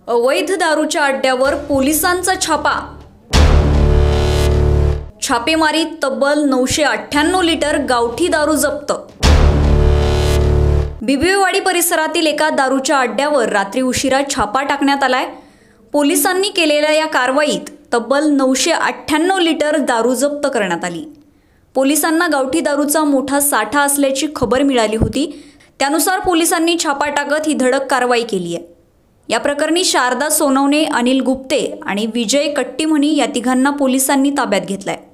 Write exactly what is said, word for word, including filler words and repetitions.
अवैध दारूच्या अड्ड्यावर पोलिसांचा छापा। छापेमारीत तब्बल नऊशे अठ्ठ्याण्णव लिटर गावठी दारू जप्त। बिबवेवाडी परिसरातील एका दारूच्या अड्ड्यावर रात्री उशिरा छापा टाकण्यात आलाय। पोलिसांनी केलेल्या या कारवाईत तब्बल नऊशे अठ्ठ्याण्णव लिटर दारू जप्त करण्यात आली। पोलिसांना गावठी दारूचा मोठा साठा असल्याची खबर मिळाली होती। त्यानुसार पोलिसांनी छापा टाकत ही धडक कारवाई केली आहे। या प्रकरणी शारदा, सोनवणे, अनिल, गुप्ते आणि विजय कट्टीमहनी या तिघांना पोलिसांनी ताब्यात घेतलाय।